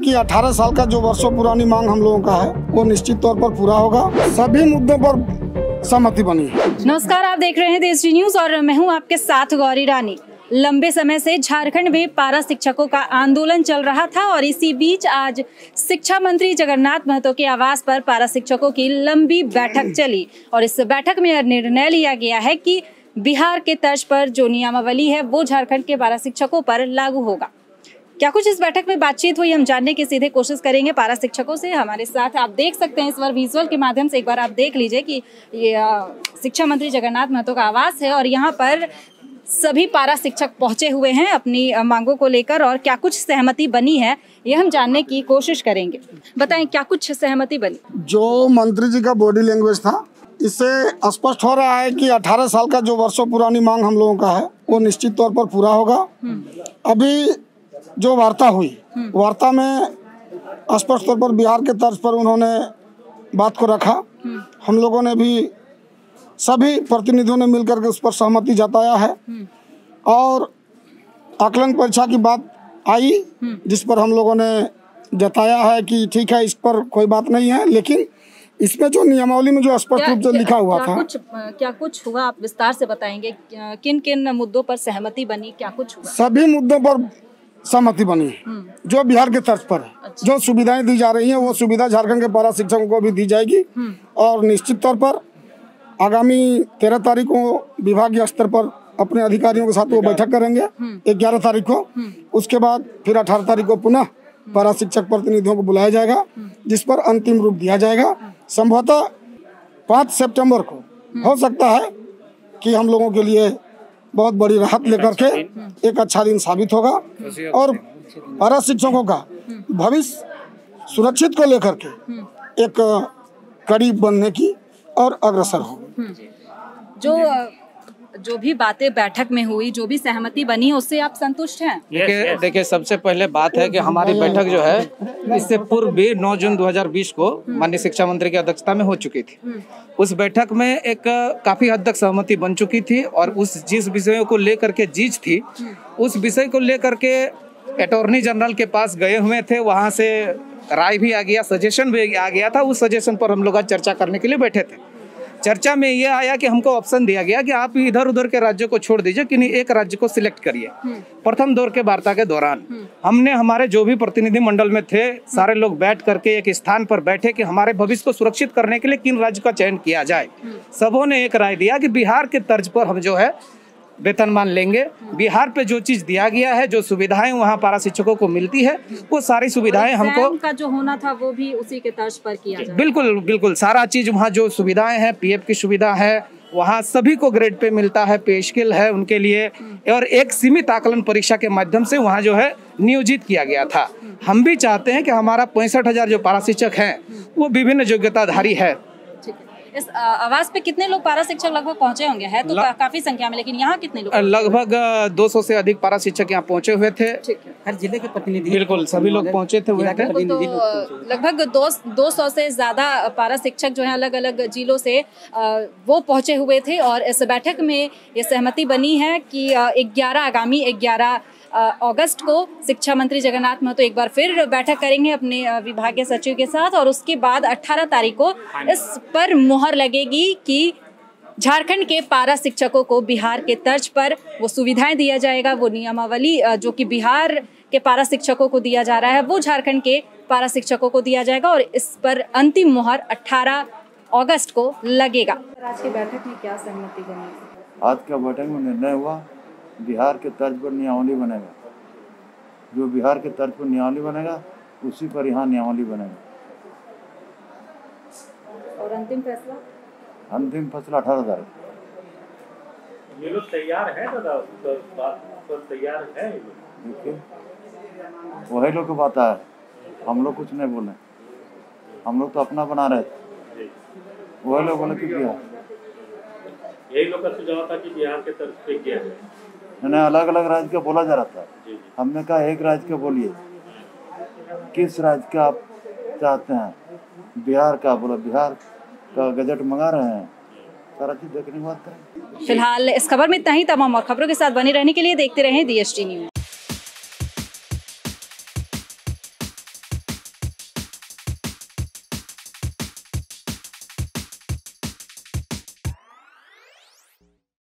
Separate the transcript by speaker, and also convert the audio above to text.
Speaker 1: कि 18 साल का जो वर्षों पुरानी मांग हम लोगों का है वो निश्चित तौर पर पूरा होगा। सभी मुद्दों पर सहमति बनी है।
Speaker 2: नमस्कार, आप देख रहे हैं देशरी न्यूज और मैं हूं आपके साथ गौरी रानी। लंबे समय से झारखंड में पारा शिक्षकों का आंदोलन चल रहा था और इसी बीच आज शिक्षा मंत्री जगन्नाथ महतो के आवास पर पारा शिक्षकों की लंबी बैठक चली और इस बैठक में यह निर्णय लिया गया है कि बिहार के तर्ज पर जो नियमावली है वो झारखंड के पारा शिक्षकों पर लागू होगा। क्या कुछ इस बैठक में बातचीत हुई, हम जानने की सीधे कोशिश करेंगे पारा शिक्षकों से। हमारे साथ आप देख सकते हैं इस बार विजुअल के माध्यम से, एक बार आप देख लीजिए कि ये शिक्षा मंत्री जगन्नाथ महतो का आवास है और यहाँ पर सभी पारा शिक्षक पहुंचे हुए हैं अपनी मांगों को लेकर और क्या कुछ सहमति बनी है ये हम जानने की कोशिश करेंगे। बताएं क्या कुछ सहमति बनी।
Speaker 1: जो मंत्री जी का बॉडी लैंग्वेज था, इससे स्पष्ट हो रहा है कि 18 साल का जो वर्षों पुरानी मांग हम लोगों का है वो निश्चित तौर पर पूरा होगा। अभी जो वार्ता हुई, वार्ता में स्पष्ट तौर पर बिहार के तर्ज पर उन्होंने बात को रखा। हम लोगों ने भी, सभी प्रतिनिधियों ने मिलकर के उस पर सहमति जताया है और आकलन परीक्षा की बात आई जिस पर हम लोगों ने जताया है कि ठीक है, इस पर कोई बात नहीं है, लेकिन इसमें जो नियमावली में जो स्पष्ट रूप से लिखा हुआ था,
Speaker 2: क्या कुछ हुआ, आप विस्तार से बताएंगे किन किन मुद्दों पर सहमति बनी, क्या कुछ हुआ?
Speaker 1: सभी मुद्दों पर सहमति बनी है जो बिहार के तर्ज पर है। अच्छा। जो सुविधाएं दी जा रही हैं वो सुविधा झारखंड के पारा शिक्षकों को भी दी जाएगी और निश्चित तौर पर आगामी 13 तारीख को विभागीय स्तर पर अपने अधिकारियों के साथ वो बैठक करेंगे 11 तारीख को। उसके बाद फिर 18 तारीख को पुनः पारा शिक्षक प्रतिनिधियों को बुलाया जाएगा जिस पर अंतिम रूप दिया जाएगा। संभवतः 5 सितंबर को हो सकता है कि हम लोगों के लिए बहुत बड़ी राहत लेकर के एक अच्छा दिन साबित होगा और पारा शिक्षकों का भविष्य सुरक्षित को लेकर के एक कड़ी बनने की और अग्रसर हो।
Speaker 2: जो भी बातें बैठक में हुई, जो भी सहमति बनी, उससे आप संतुष्ट हैं?
Speaker 3: देखिए सबसे पहले बात है कि हमारी बैठक जो है इससे पूर्व भी 9 जून 2020 को माननीय शिक्षा मंत्री की अध्यक्षता में हो चुकी थी। उस बैठक में एक काफी हद तक सहमति बन चुकी थी और उस जिस विषयों को लेकर के जीज थी उस विषय को लेकर के अटॉर्नी जनरल के पास गए हुए थे, वहाँ से राय भी आ गया, सजेशन भी आ गया था। उस सजेशन पर हम लोग आज चर्चा करने के लिए बैठे थे। चर्चा में ये आया कि हमको ऑप्शन दिया गया कि आप इधर उधर के राज्यों को छोड़ दीजिए, कि नहीं एक राज्य को सिलेक्ट करिए। प्रथम दौर के वार्ता के दौरान हमने हमारे जो भी प्रतिनिधि मंडल में थे सारे लोग बैठ करके एक स्थान पर बैठे कि हमारे भविष्य को सुरक्षित करने के लिए किन राज्य का चयन किया जाए। सबों ने एक राय दिया कि बिहार के तर्ज पर हम जो है वेतनमान लेंगे। बिहार पे जो चीज दिया गया है, जो सुविधाएं वहाँ पारा शिक्षकों को मिलती है, वो सारी सुविधाएं हमको
Speaker 2: का जो होना था वो भी उसी के तर्ज पर किया जाए।
Speaker 3: बिल्कुल सारा चीज वहाँ जो सुविधाएं हैं, पीएफ की सुविधा है, वहाँ सभी को ग्रेड पे मिलता है, पे स्केल है उनके लिए और एक सीमित आकलन परीक्षा के माध्यम से वहाँ जो है नियोजित किया गया था। हम भी चाहते हैं कि हमारा 65,000 जो पारा शिक्षक है वो विभिन्न योग्यताधारी है।
Speaker 2: इस आवास पे कितने लोग पारा शिक्षक लगभग पहुंचे होंगे? है तो काफी संख्या में, लेकिन यहाँ कितने लोग?
Speaker 3: लगभग 200 से अधिक पारा शिक्षक यहाँ पहुंचे हुए थे।
Speaker 4: हर जिले के प्रतिनिधि,
Speaker 3: बिल्कुल सभी लोग पहुंचे थे।
Speaker 2: तो लगभग 200 से ज्यादा पारा शिक्षक जो है अलग अलग जिलों से वो पहुंचे हुए थे और इस बैठक में ये सहमति बनी है कि आगामी 11 अगस्त को शिक्षा मंत्री जगन्नाथ महतो एक बार फिर बैठक करेंगे अपने विभागीय सचिव के साथ और उसके बाद 18 तारीख को इस पर मुहर लगेगी कि झारखंड के पारा शिक्षकों को बिहार के तर्ज पर वो सुविधाएं दिया जाएगा, वो नियमावली जो कि बिहार के पारा शिक्षकों को दिया जा रहा है वो झारखंड के पारा शिक्षकों को दिया जाएगा और इस पर अंतिम मुहर 18 अगस्त को लगेगा। आज की बैठक में क्या सहमति बनी?
Speaker 5: आज का बैठक में निर्णय हुआ बिहार के तर्ज पर नियमावली बनेगा। जो बिहार के तर्ज पर नियमावली बनेगा उसी पर यहाँ नियमावली बनेगा।
Speaker 2: और अंतिम फैसला?
Speaker 5: अंतिम फैसला 18 तारीख।
Speaker 6: ये लोग तैयार है दादा, पर तैयार है।
Speaker 5: देखिए वही लोग को पता है, हम लोग कुछ नहीं बोले, हम लोग तो अपना बना रहे थे। वही लोग बोले कि बिहार,
Speaker 6: यही लोग का सुझाव था कि बिहार के तरफ से किया जाए।
Speaker 5: मैंने अलग अलग राज्य का बोला जा रहा था, हमने कहा एक राज्य का बोलिए, किस राज्य का आप चाहते हैं? बिहार का बोला, बिहार का गजट मंगा रहे हैं, सारा चीज देखने की बात करें।
Speaker 2: फिलहाल इस खबर में इतना ही। तमाम और खबरों के साथ बने रहने के लिए देखते रहें DST न्यूज।